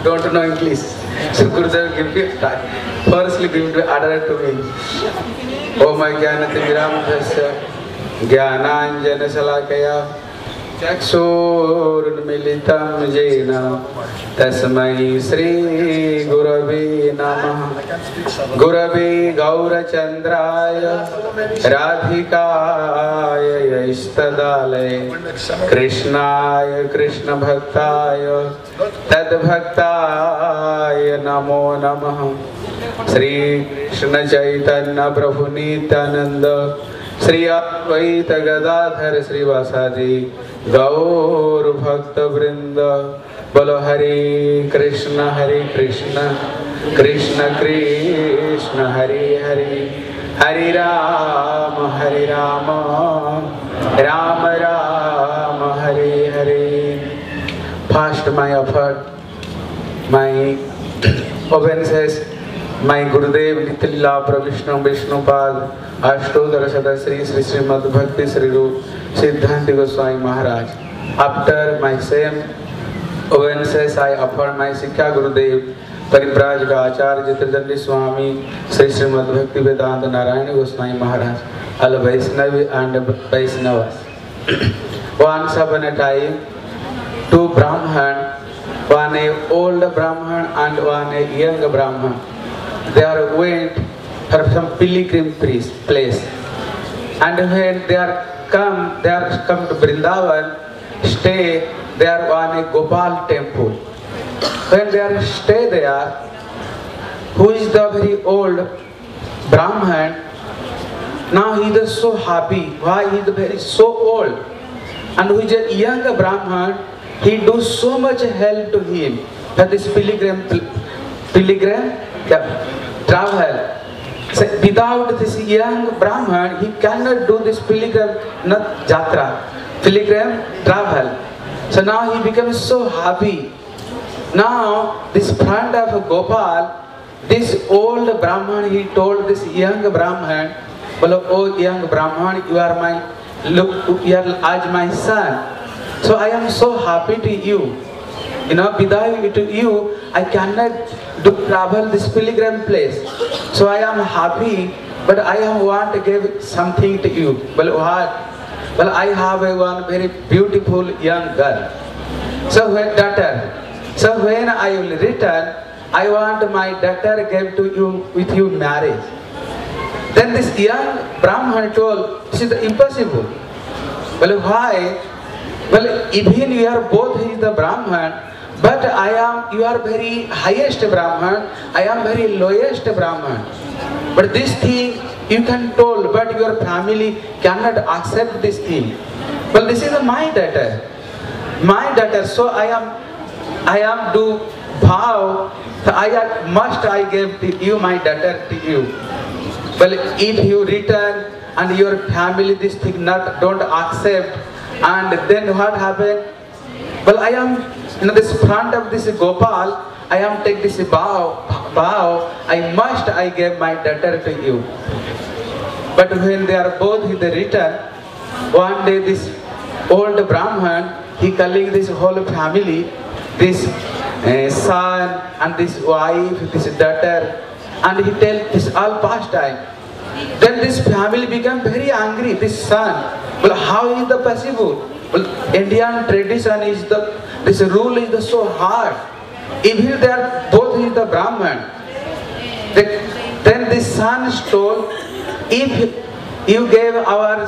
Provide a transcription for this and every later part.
don't know English. So Gurudev give me firstly give the order to me. Oh my Jnanativiram Dhasya Jnananjana Salakaya Chakshurmilitam Jena Tasmai Sri Gurave Namah Gurave Gaurachandraya Radhikaya Ishtadale Krishnaya Krishna Bhaktaya Tadbhaktaya Namo Namah Sri Krishna Chaitanya Prabhu Nityananda Sri Advaita Gadadhar Sri Vasadi Gaur Bhakta Vrinda Bolo Hare Krishna Krishna Krishna Hare Hare Hare Rama Rama Rama Hare Hare. First my effort, my obeisances, my Gurudev Nityalila Pravishnu Vishnupad Ashtodara Sada Sri Srimad Bhakti Sri Rup Siddhanti Goswami Maharaj. After my same obeisances, I offer my Sikha Gurudev Paribrajaka Acharya Jitradandi Swami Sri Srimad Bhakti Vedanta Narayana Goswami Maharaj, all Vaishnavi and Vaishnavas. Once upon a time, two Brahman, one a old Brahman and one a young Brahman, they are went for some pilgrim place. And when they are come to Vrindavan, stay there on a Gopal temple. When they are stay there, who is the very old Brahman, now he is so happy. Why he is very so old? And who is a young Brahman, he does so much help to him for this pilgrim travel. So without this young Brahman, he cannot do this pilgrim travel. So now he becomes so happy. Now this friend of Gopal, this old Brahman, he told this young Brahman, well, oh young Brahman, you are as my son. So I am so happy to you. You know, without you, I cannot travel this pilgrim place. So I am happy, but I want to give something to you. Well, what? Well, I have one very beautiful young girl. So when I will return, I want my daughter give to you with you marriage. Then this young Brahman told, this is impossible. Well, why? Well, even you are both is the Brahman, but you are very highest Brahman, I am very lowest Brahman. But this thing you can tell, but your family cannot accept this thing. Well, this is my daughter. So I am do vow, I give to you my daughter to you. Well, if you return and your family this thing don't accept, and then what happened? Well, I am this front of this Gopal, I am take this vow, I give my daughter to you. But when they are both in the return, one day this old Brahman, he calling this whole family, this son and this wife, this daughter, and he tell this all past time. Then this family become very angry, this son. Well, how is the possible? Well, Indian tradition is this rule is so hard. Even they are both is the Brahman. Then this son told, if you gave our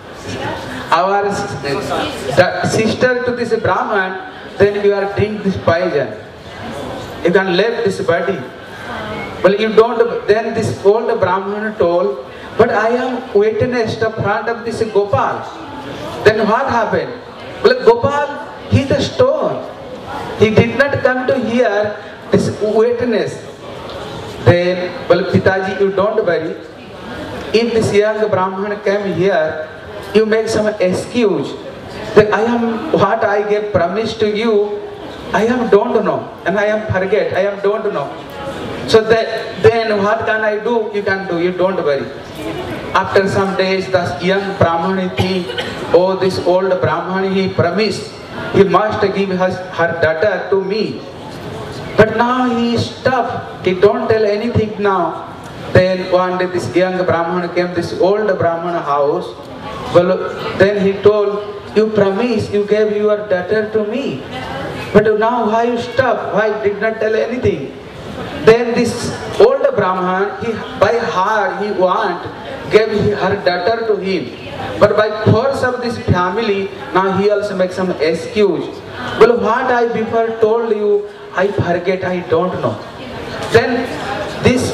sister to this Brahman, then you are drink this poison. You can leave this body. Well, you don't. Then this old Brahman told, but I am witness the front of this Gopal. Then what happened? Well, Gopal, he is a stone. He did not come to hear this witness. Then, well, Pitaji, you don't worry. If this young Brahman came here, you make some excuse. That I am what I gave promise to you, I am don't know, and I am forget, I am don't know. So then what can I do? You can do, you don't worry. After some days, the young Brahman think, oh, this old Brahman, he promised, he must give her daughter to me. But now he stopped. He don't tell anything now. Then one day this young Brahmana came, this old Brahmana house. Well, then he told, you promised, you gave your daughter to me. But now why you stopped? Why did not tell anything? Then this old Brahman, he by her, he gave her daughter to him. But by force of this family, now he also makes some excuse. Well, what I before told you, I forget, I don't know. Then this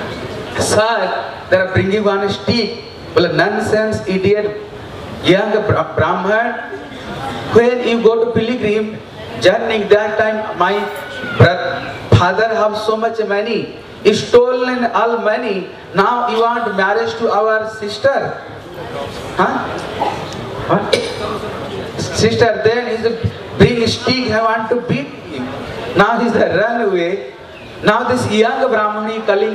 sir, they are bringing one stick. Well, nonsense, idiot, young Brahman. When you go to pilgrim journey, that time my father have so much money, he stolen all money. Now you want marriage to our sister? Huh? What? Sister, then he's bring stick, I want to beat him. Now he's run away. Now this young Brahman is calling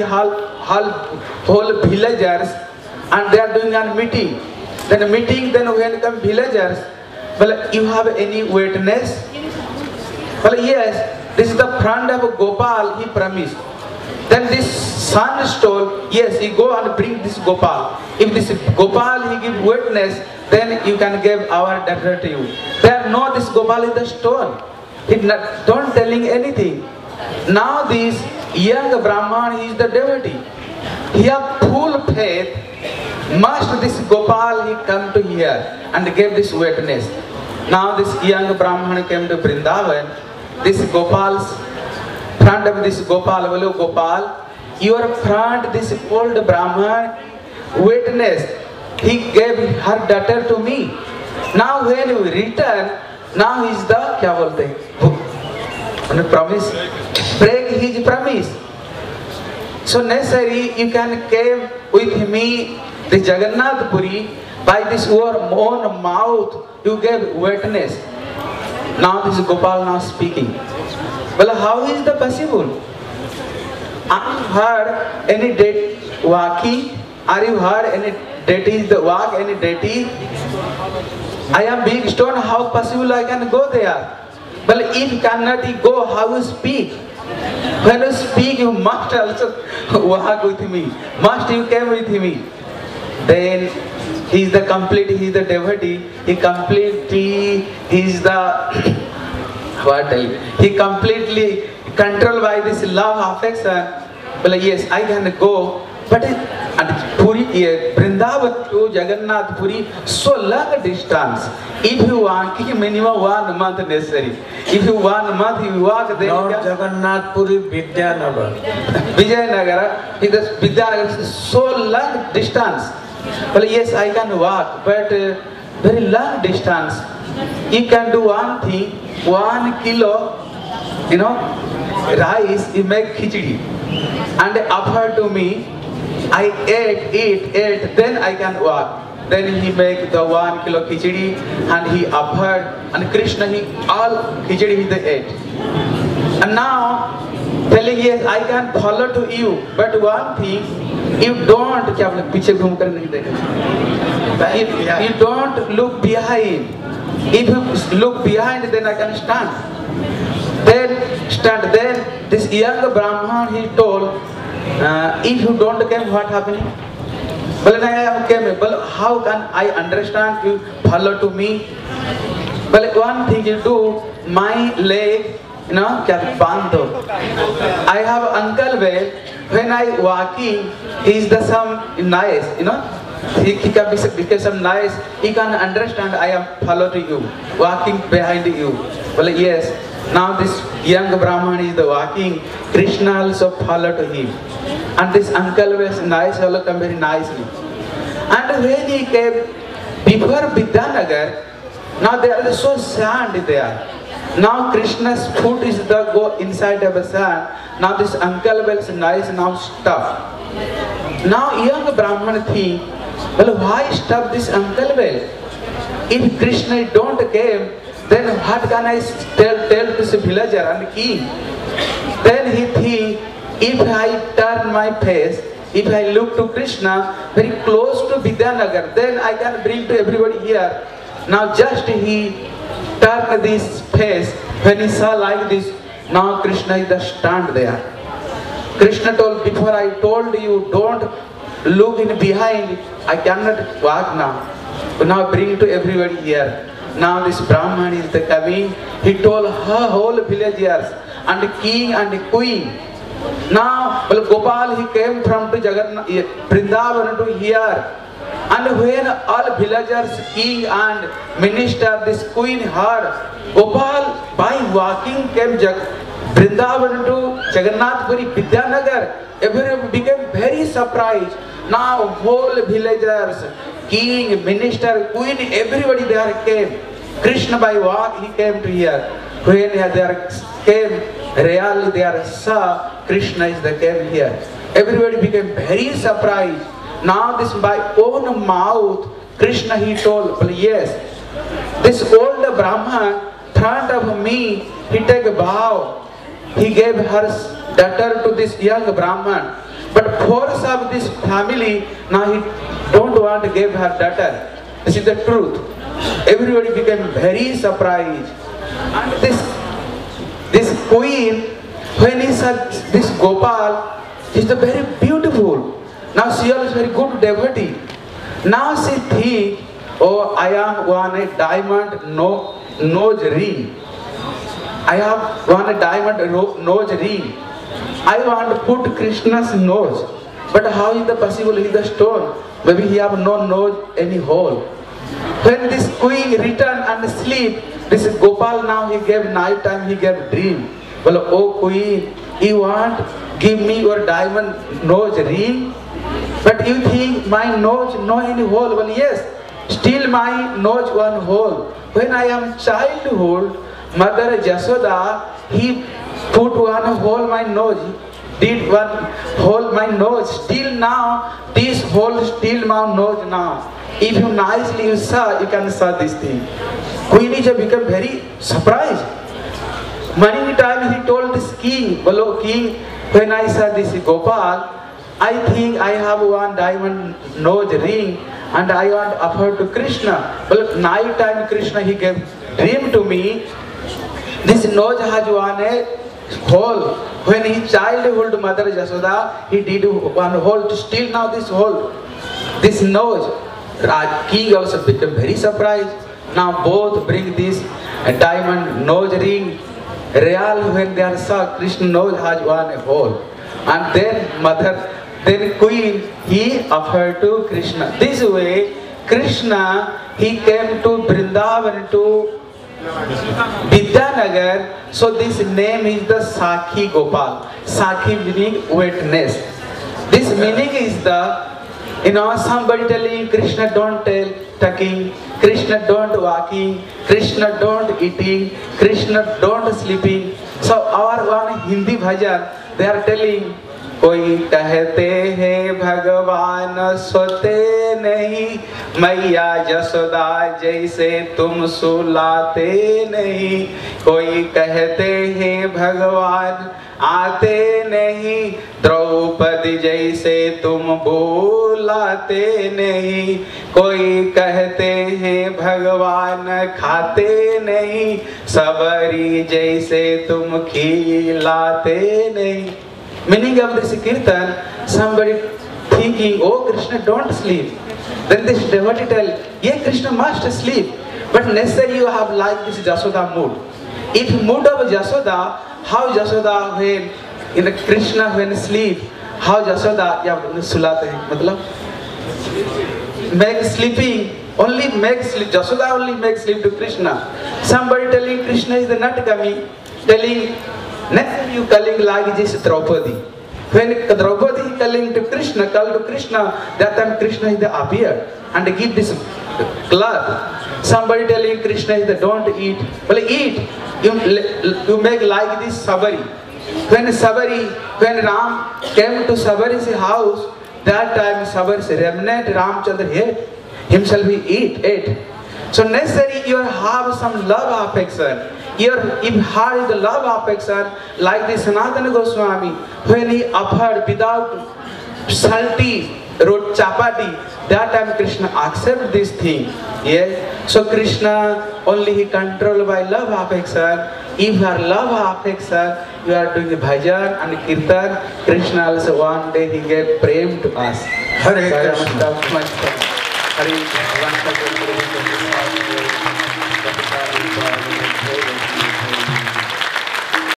whole villagers, and they are doing a meeting. Then when come villagers, well, you have any witness? Well, yes, this is the friend of Gopal, he promised. Then this son told, yes, you go and bring this Gopal. If this Gopal he give witness, then you can give our daughter to you. There no, this Gopal is the stone. He don't telling anything. Now this young Brahman, he is the devotee. He have full faith. Must this Gopal he come to here and give this witness. Now this young Brahman came to Vrindavan. This Gopal's friend of this Gopal, hello Gopal, your friend, this old Brahman, witnessed. He gave her daughter to me. Now when you return, now is the क्या बोलते हैं promise, break his promise. So necessary you can came with me the Jagannath Puri, by this your own mouth you gave witness. Now this Gopal now speaking. Well, how is the possible? Are you heard any deity walking? Are you heard any deity the walk, any deity? I am big stone, how possible I can go there? Well, if cannot you go, how you speak? When you speak, you must also walk with me. Must you come with me? Then he is the complete, he is the devotee. He completely, he is the what tell you? He completely controlled by this love affection. Well, yes, I can go, but and Puri, Vrindavan to Jagannath Puri, so long distance. If you want, minimum 1 month necessary. If you 1 month you walk, then Lord Jagannath Puri, Vidyanagar. Vijayanagara, Vidyanagar is so long distance. Well, yes, I can walk, but very long distance. You can do one thing, 1 kilo, rice, you make khichdi. And offer to me, I ate, then I can walk. Then he make the 1 kilo khichdi and he offered, and Krishna he all khichdi he ate. And now telling, yes, I can follow to you, but one thing, you don't, if you don't look behind. If you look behind, then I can stand. Then this young Brahman he told, if you don't come, what happening? Well, I am came. Well, how can I understand you follow to me? Well, one thing you do, my leg, bando. I have uncle well, when I walking, is the some nice, he can become some nice, he can understand I am follow to you, walking behind you. Well, yes, now this young Brahman is the walking, Krishna also follow to him. And this uncle was nice, also come very nicely. And when he came before Vidyanagar, now there is so sand there. Now Krishna's foot is the go inside of the sand. Now this uncle was nice, now stuff. Now young Brahman think, well, why stuff this uncle well? If Krishna don't came, then what can I tell this villager and king? Then he think, if I turn my face, if I look to Krishna very close to Vidyanagar, then I can bring to everybody here. Now just he turned this face, when he saw like this, Now Krishna is the stand there. Krishna told, before I told you, don't look in behind, I cannot walk now. But now bring to everybody here. Now this Brahman is the coming. He told her whole villagers and the king and the queen. Now Gopal, he came from to Vrindavan to here. And when all villagers, king and minister, this queen heard, Gopal by walking came Vrindavan to Jagannath Puri, Vidyanagar. Everyone became very surprised. Now whole villagers, king, minister, queen, everybody there came. Krishna by walk, he came to here. When there came, really there saw Krishna is the came here. Everybody became very surprised. Now this by own mouth, Krishna he told, well, yes, this old Brahman, front of me, he take a vow. He gave her daughter to this young Brahman. But force of this family, now he don't want to give her daughter. This is the truth. Everybody became very surprised. And this queen, when he said this Gopal, is the very beautiful. Now she is very good devotee. Now she think, oh, I am one a diamond nose ring. I have one a diamond nose ring. I want to put Krishna's nose. But how is the possible? He is the stone. Maybe he have no nose, any hole. When this queen returned and sleep, this Gopal now he gave night time, he gave dream. Well, oh queen, you want give me your diamond nose ring? But you think my nose no any hole? Well, yes, still my nose one hole. When I am childhood, Mother Jasoda, he put one hole my nose, did one hole my nose. Still now, this hole still my nose now. If you nicely you saw, you can saw this thing. Queen is become very surprised. Many time he told this king, well, king, when I saw this Gopal, I think I have one diamond nose ring and I want to offer to Krishna. Well, night time Krishna he gave dream to me. This nose has one hole. When his childhood Mother Jasoda, he did one hole. Still now this hole, this nose. King also became very surprised. Now both bring this diamond nose ring. Real when they saw Krishna nose has one hole. And then mother, then queen, he offered to Krishna. This way, Krishna, he came to Vrindavan to Vidyanagar. So this name is the Sakshi Gopal. Sakshi meaning witness. This meaning is the, somebody telling Krishna don't tell talking, Krishna don't walking, Krishna don't eating, Krishna don't sleeping. So our one Hindi bhajan, they are telling, कोई कहते हैं भगवान सोते नहीं, मैया जसोदा जैसे तुम सुलाते नहीं, कोई कहते हैं भगवान आते नहीं, द्रौपदी जैसे तुम बुलाते नहीं, कोई कहते हैं भगवान खाते नहीं, सबरी जैसे तुम खिलाते नहीं. Meaning of this kirtan, somebody thinking, oh Krishna don't sleep. Then this devotee tell, yeah Krishna must sleep. But necessary you have like this Jasoda mood. If mood of Jasoda, how Jasoda when in a Krishna when sleep, how Jasoda ya sulate hai, matlab make sleeping, only make sleep, Jasoda only make sleep to Krishna. Somebody telling Krishna is the not coming, telling next you calling like this Draupadi. When Draupadi calling to Krishna, call to Krishna, that time Krishna is the appear and give this cloth. Somebody telling Krishna is the don't eat. Well, eat. You make like this Sabari. When Ram came to Sabari's house, that time Sabari's remnant Ramchandra ate. Himself he ate. So necessary you have some love affection. If had the love affection, like the Sanatana Goswami, when he offered without salty wrote chapati, that time Krishna accept this thing. Yes, So Krishna only he controlled by love affection. If you are love affection, you are doing bhajan and kirtan. Krishna also one day he get prem to us. Hare Krishna. Hare Krishna.